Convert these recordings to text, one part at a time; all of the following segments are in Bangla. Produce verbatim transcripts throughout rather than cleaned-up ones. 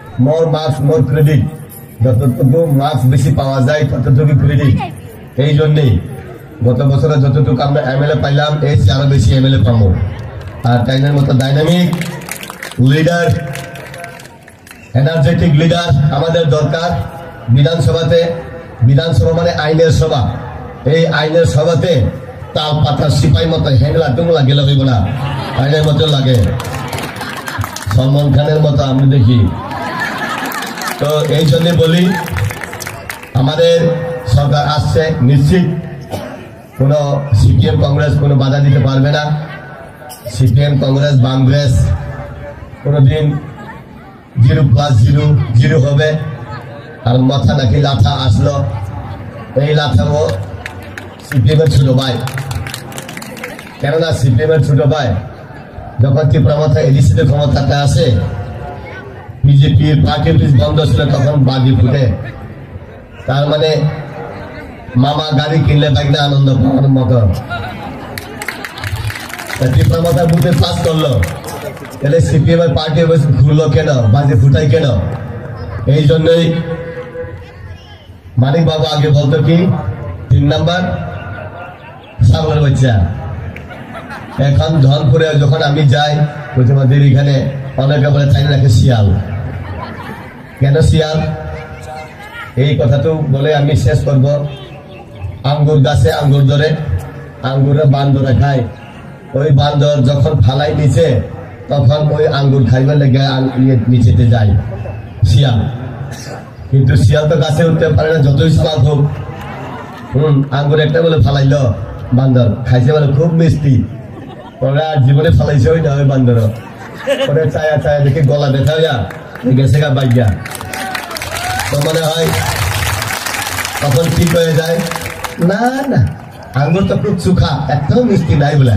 মোর মার্কস মোর ক্রেডিট, যতটুকু মার্কস বেশি পাওয়া যায় ততটুকু ক্রেডিট। এই জন্যেই গত বছরে যতটুকু আমরা এমএলএ পাইলাম এর চেয়ে আরো বেশি এমএলএ পাবো। আর টাইমের মতো ডাইনামিক লিডার, এনার্জেটিক লিডার আমাদের দরকার বিধানসভাতে। বিধানসভা মানে আইনের সভা, এই আইনের সভাতে তাল পাতা সিপাই মতো হ্যাংলা টুংলা গেলে হইব না, আইনের মতো লাগে। সলমান খানের মতো আমি দেখি। তো এই জন্য বলি আমাদের সরকার আসছে, নিশ্চিত কোন সিপিএম কংগ্রেস কোনো বাধা দিতে পারবে না। সিপিএম কংগ্রেস বামগ্রেস কোনদিন জিরো প্লাস জিরো জিরো হবে। আর মাথা নাকি লাথা আসলো, এই লাথাও সিপিএম এর ছোট ভাই। কেননা সিপিএম এর ছোট ভাই যখন ত্রিপুরা মাথা এডিসিতে ক্ষমতাতে আসে, বিজেপির পার্টি অফিস বন্ধ ছিল তখন বাজি ফুটে। তার মানে মামা গাড়ি কিনলে বাইক আনন্দ পাওয়ার মতো। ত্রিপুরা মাথা বুথে পাস করলো, তাহলে সিপিএম এর পার্টি অফিস ঘুরলো কেন, বাজি ফুটাই কেন? এই জন্যই মানিক বাবু আগে বলতো কি তিন নাম্বার ছাগলের বাচ্চা। এখন ধনপুরে যখন আমি যাই প্রতিমাদের এখানে অনেকে বলে চাই রাখে শিয়াল। কেন শিয়াল? এই কথা তো বলে আমি শেষ করব। আঙ্গুর গাছে আঙ্গুর ধরে, আঙ্গুরে বান্দরে খায়। ওই বান্দর যখন ফালাই নিচে তখন ওই আঙ্গুর খাইবার লেগে নিচেতে যায় শিয়াল। কিন্তু শিয়াল তো গাছে উঠতে পারে না, যতই স্বাদ হোক। হম আঙ্গুর একটা বলে ফালাইল বান্দর, খাইছে বলে খুব মিষ্টি। ওরা জীবনে ফালাইছে ওই না ওই বান্দর। ওরা চায়া চায়া দেখে গলা ব্যথা হইয়া গেছে গা বাইয়া। তো মনে হয় তখন ঠিক হয়ে যায়, না না আঙ্গুর তো খুব সুখা, একটাও মিষ্টি নাই বলে।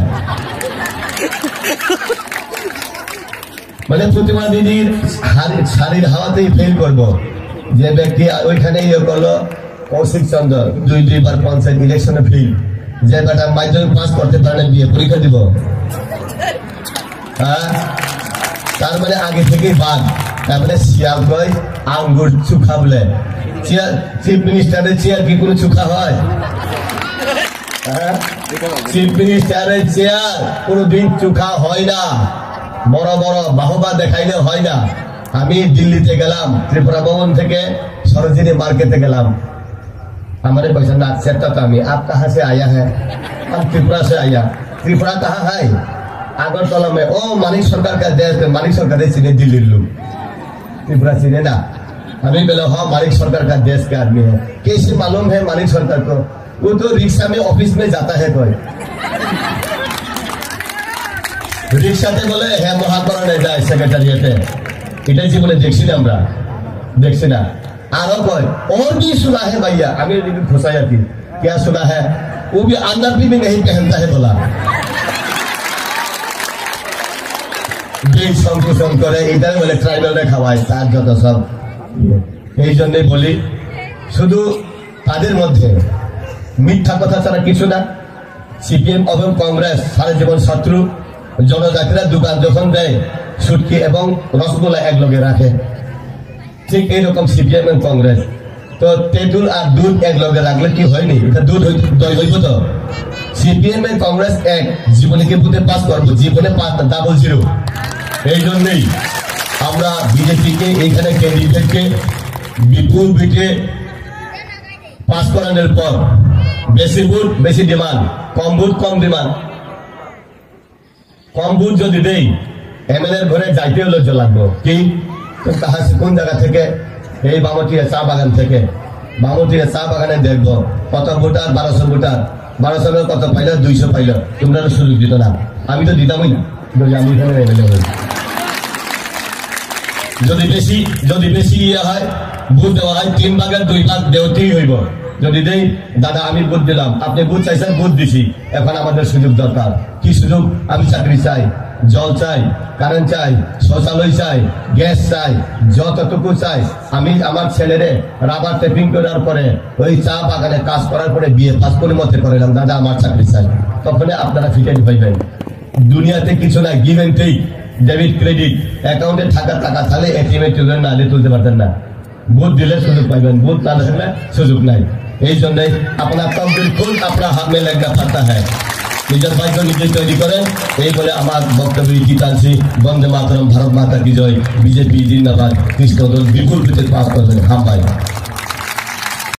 মানে প্রতিমা দিদির শাড়ির হাওয়াতেই ফেল করবো। যে ব্যক্তি ওইখানে ইয়ে করলো কৌশিক চন্দ্র, দুই দুইবার পঞ্চায়েত ইলেকশনে ফেল। যে বেটা মাধ্যমিক পাস করতে পারে না, বিয়ে পরীক্ষা দিব। হ্যাঁ, তার মানে আগে থেকেই বাদ। তারপরে শিয়াল কয় আঙ্গুর চুখা বলে। চেয়ার চিফ মিনিস্টারের চেয়ার কি কোনো চুখা হয়? চিফ মিনিস্টারের চেয়ার কোনোদিন চুখা হয় না। বড় বড় বাহবা দেখাইলে হয় না। আমি দিল্লিতে গেলাম, ত্রিপুরা ভবন থেকে সরোজিনী মার্কেটে গেলাম। हमारे पैसा ना सेट तो हमें आप कहाँ से आया है? हम त्रिपुरा से आया। त्रिपुरा कहाँ है? आगरतला में। ओ मानिक सरकार का देश, मानिक सरकार सीधे दिल्ली लोग, त्रिपुरा सीधे ना। हमें बोला हाँ मानिक सरकार का देश के आदमी है। कैसे मालूम है मानिक सरकार को? वो तो रिक्शा में ऑफिस में जाता है कोई। रिक्शा से बोले है महाकरण जाए सेक्रेटारिएटे। इधर जी बोले देखी ना हमरा, देखी ना। आरो कोई और भी सुना है भैया, अभी घुसाया थी। क्या सुना है? वो भी अंदर भी, भी नहीं पहनता है बोला। संकुचन करे इधर बोले ट्राइबल रे खावाय তার যত সব। এই জন্যই বলি শুধু তাদের মধ্যে মিথ্যা কথা ছাড়া কিছু না। সিপিএম এবং কংগ্রেস সারা জীবন শত্রু। জনজাতিরা দোকান যখন দেয় সুটকি এবং রসগোল্লা এক লগে রাখে, ঠিক এইরকম সিপিএম এবং কংগ্রেস। তো তেঁতুল আর দুধ এক লগে রাখলে কি হয়নি? এটা দুধ দই হইব তো। সিপিএম এবং কংগ্রেস এক, জীবনে কি বুথে পাস করবো? জীবনে পাস ডাবল জিরো। এই জন্যই আমরা বিজেপিকে এইখানে ক্যান্ডিডেটকে বিপুল ভোটে পাস করানোর পর বেশি ভোট বেশি ডিমান্ড, কম ভোট কম ডিমান্ড। কম ভোট যদি দেই এমএলএ ঘরে যাইতেও লজ্জা লাগবো। কি কাহা কোন জায়গা থেকে? এই বামটিয়া চা বাগান থেকে। বামটিয়া চা বাগানে দেখবো কত ভোটার, বারোশো ভোটার। বারোশো কত পাইল? দুইশো পাইল। তোমরা সুযোগ দিত না, আমি তো দিতামই না। আমি এখানে এমএলএ হই। যদি বেশি যদি বেশি ইয়ে হয়, ভোট দেওয়া হয় তিন ভাগের দুই ভাগ দেওয়াতেই হইব। যদি দেই দাদা আমি ভোট দিলাম, আপনি ভোট চাইছেন, ভোট দিছি, এখন আমাদের সুযোগ দরকার। কি সুযোগ? আমি চাকরি চাই, জল চাই, কারেন্ট চাই, শৌচালয় চাই, গ্যাস চাই, যতটুকু চাই। আমি আমার ছেলেরে রাবার টেপিং করার পরে ওই চা বাগানে কাজ করার পরে বিয়ে পাস করে মতে করলাম, দাদা আমার চাকরি চাই। তখন আপনারা ফিটে পাইবেন। দুনিয়াতে কিছু না, give and take. Debit credit অ্যাকাউন্টে থাকা টাকা থাকলে এটিএম এর তুলে না হলে তুলতে পারতেন না। বুথ দিলে সুযোগ পাইবেন, বুথ না থাকলে সুযোগ নাই। এই জন্যই আপনার কাম বিলকুল আপনার হাত মে লাগা পাতা হ্যাঁ। নিজের ভাগ্য নিজে তৈরি করেন। এই বলে আমার বক্তব্য ইতি টানছি। বন্দে মাতরম, ভারত মাতা কি জয়। বিজেপি জিন্দাবাদ। কৃষ্ণ দল বিপুল ভিত্তিতে পাস করবেন। হাম ভাই।